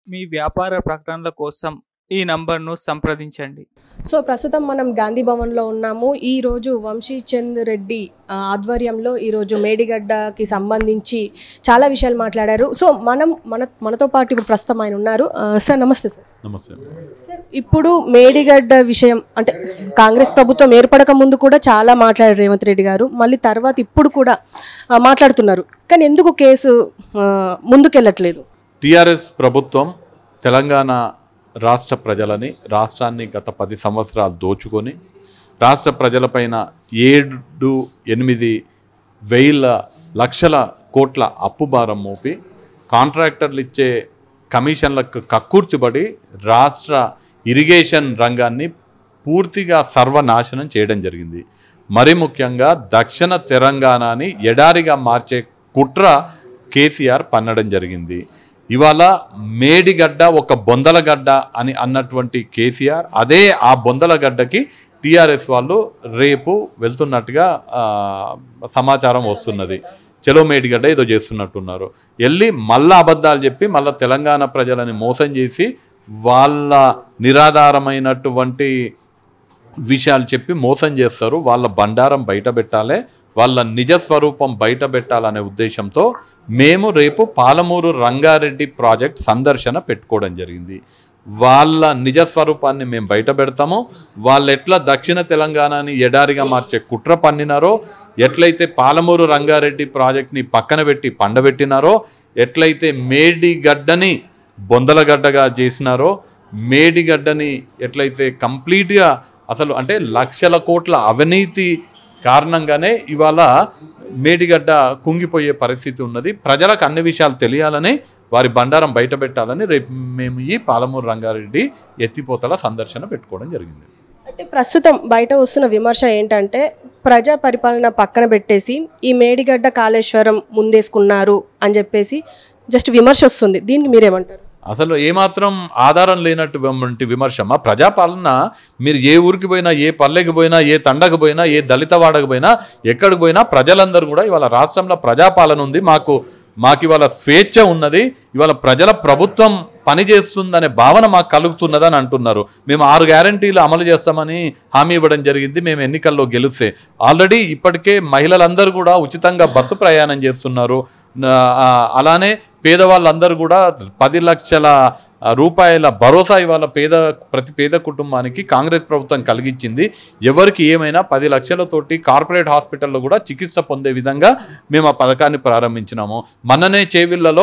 మీ వ్యాపార ప్రకటనల కోసం ఈ నంబర్ను సంప్రదించండి. సో ప్రస్తుతం మనం గాంధీ భవన్లో ఉన్నాము. ఈరోజు వంశీచంద్ రెడ్డి ఆధ్వర్యంలో ఈరోజు మేడిగడ్డకి సంబంధించి చాలా విషయాలు మాట్లాడారు. సో మనతో పాటు ఇప్పుడు ప్రస్తుతం ఆయన ఉన్నారు. సార్ నమస్తే. సార్ నమస్తే. సార్ ఇప్పుడు మేడిగడ్డ విషయం అంటే కాంగ్రెస్ ప్రభుత్వం ఏర్పడక ముందు కూడా చాలా మాట్లాడారు రేవంత్ రెడ్డి గారు, మళ్ళీ తర్వాత ఇప్పుడు కూడా మాట్లాడుతున్నారు. కానీ ఎందుకు కేసు ముందుకెళ్ళట్లేదు? టీఆర్ఎస్ ప్రభుత్వం తెలంగాణ రాష్ట్ర ప్రజలని, రాష్ట్రాన్ని గత 10 సంవత్సరాలు దోచుకొని రాష్ట్ర ప్రజలపైన 7-8 వేల లక్షల కోట్ల అప్పుభారం మోపి కాంట్రాక్టర్లు ఇచ్చే కమిషన్లకు కక్కుర్తిపడి రాష్ట్ర ఇరిగేషన్ రంగాన్ని పూర్తిగా సర్వనాశనం చేయడం జరిగింది. మరి ముఖ్యంగా దక్షిణ తెలంగాణని ఎడారిగా మార్చే కుట్ర కేసీఆర్ పన్నడం జరిగింది. ఇవాళ మేడిగడ్డ ఒక బొందలగడ్డ అని అన్నటువంటి కేసీఆర్ అదే ఆ బొందలగడ్డకి టీఆర్ఎస్ వాళ్ళు రేపు వెళ్తున్నట్టుగా సమాచారం వస్తున్నది. చలో మేడిగడ్డ ఏదో చేస్తున్నట్టున్నారు. వెళ్ళి మళ్ళా అబద్ధాలు చెప్పి మళ్ళీ తెలంగాణ ప్రజలని మోసం చేసి వాళ్ళ నిరాధారమైనటువంటి విషయాలు చెప్పి మోసం చేస్తారు. వాళ్ళ బండారం బయట పెట్టాలి, వాళ్ళ నిజస్వరూపం బయట పెట్టాలనే ఉద్దేశంతో మేము రేపు పాలమూరు రంగారెడ్డి ప్రాజెక్ట్ సందర్శన పెట్టుకోవడం జరిగింది. వాళ్ళ నిజస్వరూపాన్ని మేము బయట పెడతాము. వాళ్ళు ఎట్లా దక్షిణ తెలంగాణని ఎడారిగా మార్చే కుట్ర పన్నినారో, ఎట్లయితే పాలమూరు రంగారెడ్డి ప్రాజెక్ట్ని పక్కన పెట్టి పండబెట్టినారో, ఎట్లయితే మేడిగడ్డని బొందలగడ్డగా చేసినారో, మేడిగడ్డని ఎట్లయితే కంప్లీట్గా అసలు అంటే లక్షల కోట్ల అవినీతి కారణంగానే ఇవాళ మేడిగడ్డ కుంగిపోయే పరిస్థితి ఉన్నది. ప్రజలకు అన్ని విషయాలు తెలియాలని, వారి బండారం బయట పెట్టాలని రేపు మేము ఈ పాలమూరు రంగారెడ్డి ఎత్తిపోతల సందర్శన పెట్టుకోవడం జరిగింది. అంటే ప్రస్తుతం బయట వస్తున్న విమర్శ ఏంటంటే ప్రజా పరిపాలన పక్కన పెట్టేసి ఈ మేడిగడ్డ కాళేశ్వరం ముందేసుకున్నారు అని చెప్పేసి జస్ట్ విమర్శ వస్తుంది. దీనికి మీరేమంటారు? అసలు ఏమాత్రం ఆధారం లేనటువంటి విమర్శమా? ప్రజాపాలన మీరు ఏ ఊరికి పోయినా, ఏ పల్లెకి పోయినా, ఏ తండకు పోయినా, ఏ దళిత వాడకు పోయినా, ఎక్కడికి పోయినా ప్రజలందరూ కూడా ఇవాళ రాష్ట్రంలో ప్రజాపాలన ఉంది, మాకు ఇవాళ స్వేచ్ఛ ఉన్నది, ఇవాళ ప్రజల ప్రభుత్వం పనిచేస్తుందనే భావన మాకు కలుగుతున్నదని అంటున్నారు. మేము 6 గ్యారంటీలు అమలు చేస్తామని హామీ ఇవ్వడం జరిగింది మేము ఎన్నికల్లో గెలిస్తే. ఆల్రెడీ ఇప్పటికే మహిళలందరూ కూడా ఉచితంగా బస్సు ప్రయాణం చేస్తున్నారు. అలానే పేదవాళ్ళందరూ కూడా 10 లక్షల రూపాయల భరోసా ఇవాళ ప్రతి పేద కుటుంబానికి కాంగ్రెస్ ప్రభుత్వం కలిగించింది. ఎవరికి ఏమైనా 10 లక్షలతోటి కార్పొరేట్ హాస్పిటల్లో కూడా చికిత్స పొందే విధంగా మేము ఆ పథకాన్ని ప్రారంభించినాము. మొన్ననే చేవిళ్లలో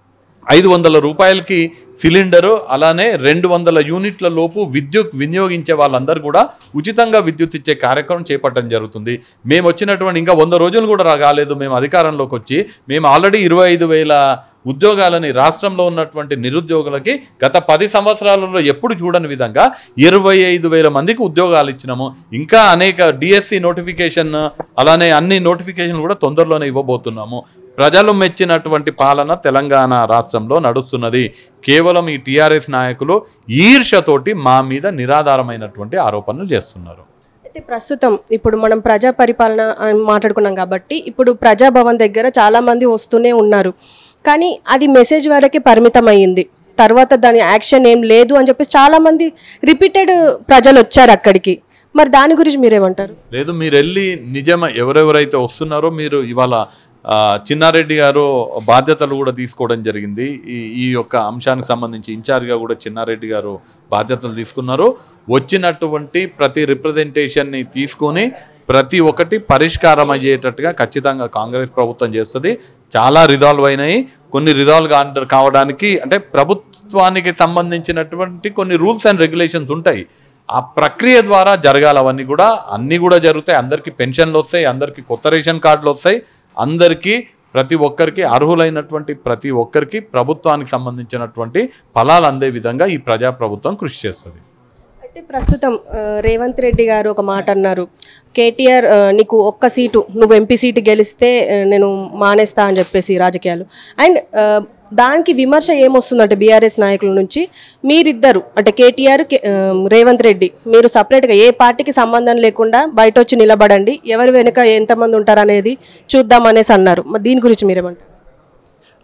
500 రూపాయలకి సిలిండరు, అలానే 200 యూనిట్ల లోపు విద్యుత్ వినియోగించే వాళ్ళందరూ కూడా ఉచితంగా విద్యుత్ ఇచ్చే కార్యక్రమం చేపట్టడం జరుగుతుంది. మేము వచ్చినటువంటి ఇంకా 100 రోజులు కూడా రాలేదు మేము అధికారంలోకి వచ్చి. మేము ఆల్రెడీ 25,000 ఉద్యోగాలని రాష్ట్రంలో ఉన్నటువంటి నిరుద్యోగులకి గత 10 సంవత్సరాలలో ఎప్పుడు చూడని విధంగా 25,000 మందికి ఉద్యోగాలు ఇచ్చినాము. ఇంకా అనేక డిఎస్సి నోటిఫికేషన్, అలానే అన్ని నోటిఫికేషన్లు కూడా తొందరలోనే ఇవ్వబోతున్నాము. ప్రజలు మెచ్చినటువంటి పాలన తెలంగాణ రాష్ట్రంలో నడుస్తున్నది. కేవలం ఈ టీఆర్ఎస్ నాయకులు ఈర్ష్యతోటి మా మీద నిరాధారమైనటువంటి ఆరోపణలు చేస్తున్నారు. అయితే ప్రస్తుతం ఇప్పుడు మనం ప్రజా పరిపాలన మాట్లాడుకున్నాం కాబట్టి ఇప్పుడు ప్రజాభవన్ దగ్గర చాలామంది వస్తూనే ఉన్నారు, కానీ అది మెసేజ్ వరకే పరిమితం అయ్యింది. తర్వాత దాని యాక్షన్ ఏం లేదు అని చెప్పేసి చాలామంది రిపీటెడ్ ప్రజలు వచ్చారు అక్కడికి. మరి దాని గురించి మీరేమంటారు? లేదు, మీరు వెళ్ళి నిజం ఎవరెవరైతే వస్తున్నారో మీరు ఇవాళ చిన్నారెడ్డి గారు బాధ్యతలు కూడా తీసుకోవడం జరిగింది. ఈ యొక్క అంశానికి సంబంధించి ఇన్ఛార్జ్గా కూడా చిన్నారెడ్డి గారు బాధ్యతలు తీసుకున్నారు. వచ్చినటువంటి ప్రతి రిప్రజెంటేషన్ని తీసుకొని ప్రతి ఒక్కటి పరిష్కారం అయ్యేటట్టుగా ఖచ్చితంగా కాంగ్రెస్ ప్రభుత్వం చేస్తుంది. చాలా రిజాల్వ్ అయినాయి, కొన్ని రిజాల్వ్ కావడానికి అంటే ప్రభుత్వానికి సంబంధించినటువంటి కొన్ని రూల్స్ అండ్ రెగ్యులేషన్స్ ఉంటాయి. ఆ ప్రక్రియ ద్వారా జరగాలి. అవన్నీ కూడా అన్నీ కూడా జరుగుతాయి. అందరికీ పెన్షన్లు వస్తాయి, అందరికీ కొత్త రేషన్ కార్డులు వస్తాయి, అందరికీ ప్రతి ఒక్కరికి అర్హులైనటువంటి ప్రతి ఒక్కరికి ప్రభుత్వానికి సంబంధించినటువంటి ఫలాలు అందే విధంగా ఈ ప్రజాప్రభుత్వం కృషి చేస్తుంది. అయితే ప్రస్తుతం రేవంత్ రెడ్డి గారు ఒక మాట అన్నారు, కేటీఆర్ నీకు ఒక్క సీటు, నువ్వు ఎంపీ సీటు గెలిస్తే నేను మానేస్తా అని చెప్పేసి రాజకీయాలు. అండ్ దానికి విమర్శ ఏమొస్తుందంటే బీఆర్ఎస్ నాయకుల నుంచి, మీరిద్దరు అంటే కేటీఆర్ రేవంత్ రెడ్డి మీరు సపరేట్గా ఏ పార్టీకి సంబంధం లేకుండా బయట వచ్చి నిలబడండి, ఎవరి వెనుక ఎంతమంది ఉంటారనేది చూద్దామనేసి అన్నారు. దీని గురించి మీరేమంటారు?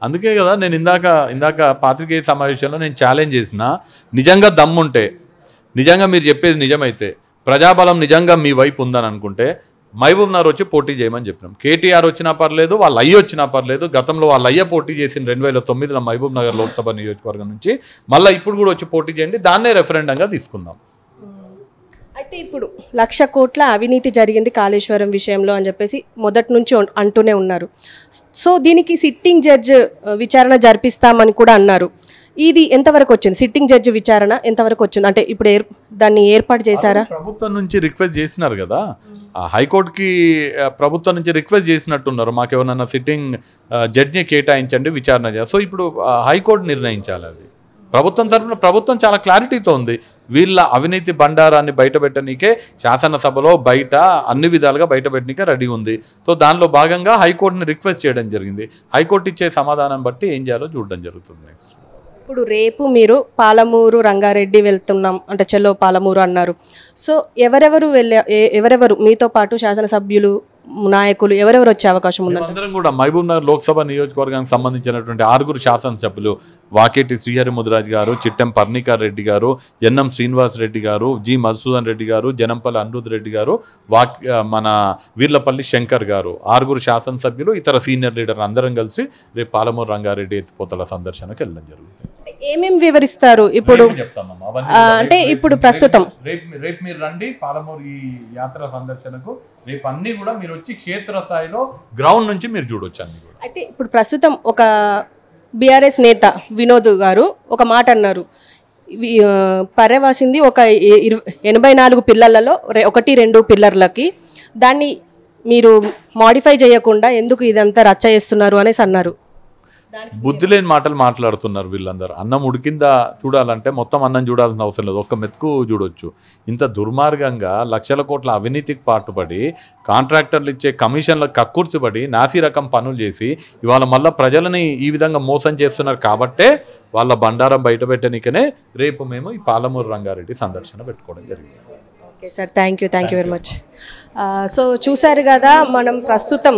అందుకే కదా నేను ఇందాక పాత్రికేయ సమావేశంలో నేను ఛాలెంజ్ చేసిన, నిజంగా దమ్ముంటే, నిజంగా మీరు చెప్పేది నిజమైతే, ప్రజాబలం నిజంగా మీ వైపు ఉందని అనుకుంటే మహబూబ్ నగర్ వచ్చి పోటీ చేయమని చెప్పినాం. కేటీఆర్ వచ్చినా పర్లేదు, వాళ్ళ అయ్య వచ్చినా పర్లేదు. గతంలో వాళ్ళ అయ్య పోటీ చేసిన 2009లో మహబూబ్ నగర్ లోక్సభ నియోజకవర్గం నుంచి, మళ్ళీ ఇప్పుడు కూడా వచ్చి పోటీ చేయండి, దాన్నే రెఫరెండంగా తీసుకుందాం. అయితే ఇప్పుడు 1,00,000 కోట్ల అవినీతి జరిగింది కాళేశ్వరం విషయంలో అని చెప్పేసి మొదటి నుంచి అంటూనే ఉన్నారు. సో దీనికి సిట్టింగ్ జడ్జ్ విచారణ జరిపిస్తామని కూడా అన్నారు. ఇది ఎంతవరకు వచ్చింది? సిట్టింగ్ జడ్జి విచారణ ఎంతవరకు వచ్చింది? అంటే ఇప్పుడు దాన్ని ఏర్పాటు చేశారా? ప్రభుత్వం నుంచి రిక్వెస్ట్ చేసినారు కదా, హైకోర్టుకి ప్రభుత్వం నుంచి రిక్వెస్ట్ చేసినట్టున్నారు, మాకేమన్నా సిట్టింగ్ జడ్జిని కేటాయించండి విచారణ చేయాలి. సో ఇప్పుడు హైకోర్టు నిర్ణయించాలి. అది ప్రభుత్వం తరఫున ప్రభుత్వం చాలా క్లారిటీతో ఉంది. వీళ్ళ అవినీతి బండారాన్ని బయటపెట్టనీకే శాసనసభలో బయట అన్ని విధాలుగా బయటపెట్టనీకే రెడీ ఉంది. సో దానిలో భాగంగా హైకోర్టుని రిక్వెస్ట్ చేయడం జరిగింది. హైకోర్టు ఇచ్చే సమాధానం బట్టి ఏం చేయాలో చూడడం జరుగుతుంది. నెక్స్ట్ ఇప్పుడు రేపు మీరు పాలమూరు రంగారెడ్డి వెళ్తున్నాం అంటే చెల్లో పాలమూరు అన్నారు. సో ఎవరెవరు మీతో పాటు శాసనసభ్యులు, నాయకులు ఎవరెవరు వచ్చే అవకాశం ఉందంటే? అందరం కూడా మహబూబ్ నగర్ లోక్సభ నియోజకవర్గానికి సంబంధించినటువంటి 6 శాసనసభ్యులు, వాకేటి శ్రీహరి ముదిరాజ్ గారు, చిట్టెం పర్ణికార్ రెడ్డి గారు, ఎన్ఎం శ్రీనివాస్ రెడ్డి గారు, జి మధుసూదన్ రెడ్డి గారు, జనంపల్లి అనిరుద్ రెడ్డి గారు, మన వీర్లపల్లి శంకర్ గారు, 6 శాసనసభ్యులు, ఇతర సీనియర్ లీడర్ అందరం కలిసి రేపు పాలమూరు రంగారెడ్డి ఎత్తిపోతల సందర్శనకు వెళ్ళడం జరుగుతుంది. ఏమేమి వివరిస్తారు ఇప్పుడు? అంటే ఇప్పుడు ప్రస్తుతం రేపు మీరు రండి పాలమూరు ఈ యాత్ర సందర్శనకు. రేపు అన్ని కూడా మీరు వచ్చి క్షేత్రస్థాయిలో గ్రౌండ్ నుంచి మీరు చూడొచ్చు అన్ని కూడా. అయితే ఇప్పుడు ప్రస్తుతం ఒక బీఆర్ఎస్ నేత వినోద్ గారు ఒక మాట అన్నారు, పర్యవాసింది ఒక 84 పిల్లర్లలో 1-2 పిల్లర్లకి, దాన్ని మీరు మాడిఫై చేయకుండా ఎందుకు ఇదంతా రచ్చ చేస్తున్నారు అనేసి అన్నారు. బుద్ధి లేని మాటలు మాట్లాడుతున్నారు వీళ్ళందరూ. అన్నం ఉడికిందా చూడాలంటే మొత్తం అన్నం చూడాల్సిన అవసరం లేదు, ఒక్క మెతుకు చూడొచ్చు. ఇంత దుర్మార్గంగా 1,00,000 కోట్ల అవినీతికి పాటుపడి, కాంట్రాక్టర్లు ఇచ్చే కమిషన్లకు కక్కుర్తిపడి, నాసి రకం పనులు చేసి ఇవాళ మళ్ళీ ప్రజలని ఈ విధంగా మోసం చేస్తున్నారు. కాబట్టే వాళ్ళ బండారం బయట పెట్టడానికనే రేపు మేము ఈ పాలమూరు రంగారెడ్డి సందర్శన పెట్టుకోవడం జరిగింది. Okay sir, thank you very much. So చూసారు కదా మనం ప్రస్తుతం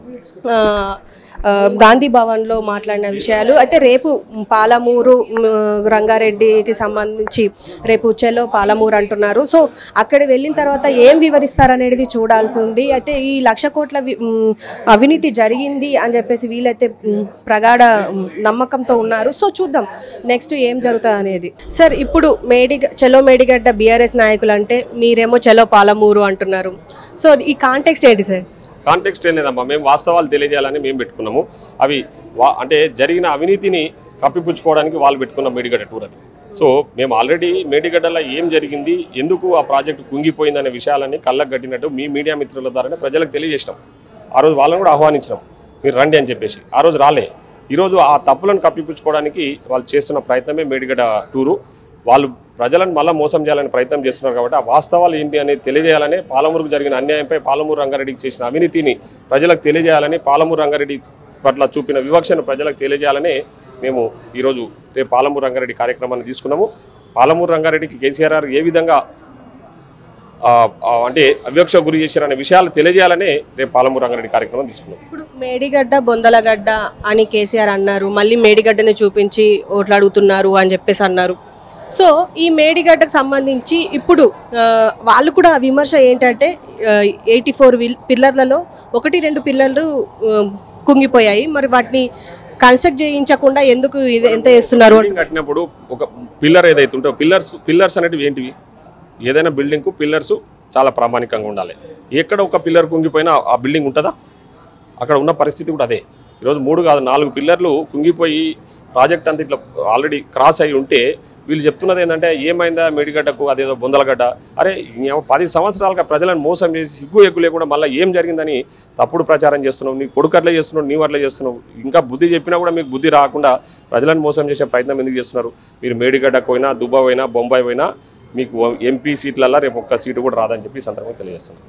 గాంధీ భవన్లో మాట్లాడిన విషయాలు. అయితే రేపు పాలమూరు రంగారెడ్డికి సంబంధించి రేపు చెలో పాలమూరు అంటున్నారు. సో అక్కడ వెళ్ళిన తర్వాత ఏం వివరిస్తారనేది చూడాల్సి ఉంది. అయితే ఈ 1,00,000 కోట్ల అవినీతి జరిగింది అని చెప్పేసి వీళ్ళైతే ప్రగాఢ నమ్మకంతో ఉన్నారు. సో చూద్దాం నెక్స్ట్ ఏం జరుగుతుంది అనేది. సార్ ఇప్పుడు చెలో మేడిగడ్డ బీఆర్ఎస్ నాయకులు అంటే మీరేమో చెలో పాలమూరు అంటున్నారు. సో ఈ కాంటెక్స్ట్ ఏంటి సార్? కాంటెక్స్ట్ ఏం లేదమ్మా, మేము వాస్తవాలు తెలియజేయాలని మేము పెట్టుకున్నాము. అవి అంటే జరిగిన అవినీతిని కప్పిపుచ్చుకోవడానికి వాళ్ళు పెట్టుకున్న మేడిగడ్డ టూర్ అది. సో మేము ఆల్రెడీ మేడిగడ్డలో ఏం జరిగింది, ఎందుకు ఆ ప్రాజెక్టు కుంగిపోయిందనే విషయాలన్నీ కళ్ళకు కట్టినట్టు మీ మీడియా మిత్రుల ద్వారానే ప్రజలకు తెలియజేసినాం. ఆ రోజు వాళ్ళని కూడా ఆహ్వానించినాం, మీరు రండి అని చెప్పేసి. ఆ రోజు రాలే. ఈరోజు ఆ తప్పులను కప్పిపుచ్చుకోవడానికి వాళ్ళు చేస్తున్న ప్రయత్నమే మేడిగడ్డ టూరు. వాళ్ళు ప్రజలను మళ్ళీ మోసం చేయాలని ప్రయత్నం చేస్తున్నారు. కాబట్టి ఆ వాస్తవాలు ఏంటి అనేది తెలియజేయాలని, పాలమూరుకు జరిగిన అన్యాయంపై పాలమూరు రంగారెడ్డికి చేసిన అవినీతిని ప్రజలకు తెలియజేయాలని, పాలమూరు రంగారెడ్డి పట్ల చూపిన వివక్షను ప్రజలకు తెలియజేయాలని మేము ఈరోజు రేపు పాలమూరు రంగారెడ్డి కార్యక్రమాన్ని తీసుకున్నాము. పాలమూరు రంగారెడ్డికి కేసీఆర్ ఏ విధంగా అంటే అవివక్ష గురి చేశారనే విషయాలు తెలియజేయాలని రేపు పాలమూరు రంగారెడ్డి కార్యక్రమం తీసుకున్నాం. ఇప్పుడు మేడిగడ్డ బొందలగడ్డ అని కేసీఆర్ అన్నారు, మళ్ళీ మేడిగడ్డని చూపించి ఓట్లు అడుగుతున్నారు అని చెప్పేసి అన్నారు. సో ఈ మేడిగడ్డకు సంబంధించి ఇప్పుడు వాళ్ళు కూడా విమర్శ ఏంటంటే 84 పిల్లర్లలో 1-2 పిల్లర్లు కుంగిపోయాయి, మరి వాటిని కన్స్ట్రక్ట్ చేయించకుండా ఎందుకు ఎంత చేస్తున్నారు? కట్టినప్పుడు ఒక పిల్లర్ ఏదైతే ఉంటో పిల్లర్స్ అనేటివి ఏంటివి? ఏదైనా బిల్డింగ్కు పిల్లర్స్ చాలా ప్రామాణికంగా ఉండాలి. ఎక్కడ ఒక పిల్లర్ కుంగిపోయినా ఆ బిల్డింగ్ ఉంటుందా? అక్కడ ఉన్న పరిస్థితి కూడా అదే. ఈరోజు 3 కాదు 4 పిల్లర్లు కుంగిపోయి ప్రాజెక్ట్ అంతా ఇట్లా ఆల్రెడీ క్రాస్ అయి ఉంటే వీళ్ళు చెప్తున్నది ఏంటంటే ఏమైందా మేడిగడ్డకు, అదేదో బొందలగడ్డ. అరే 10 సంవత్సరాలుగా ప్రజలను మోసం చేసి సిగ్గు ఎగ్గు లేకుండా మళ్ళీ ఏం జరిగిందని తప్పుడు ప్రచారం చేస్తున్నావు. నీ కొడుకు అట్లే చేస్తున్నావు, నీవు అట్లే చేస్తున్నావు. ఇంకా బుద్ధి చెప్పినా కూడా మీకు బుద్ధి రాకుండా ప్రజలను మోసం చేసే ప్రయత్నం ఎందుకు చేస్తున్నారు? మీరు మేడిగడ్డకు పోయినా, దుబాయ్ పోయినా, బొంబాయి పోయినా మీకు ఎంపీ సీట్లల్లో రేపు ఒక్క సీటు కూడా రాదని చెప్పి సందర్భంగా తెలియజేస్తున్నాను.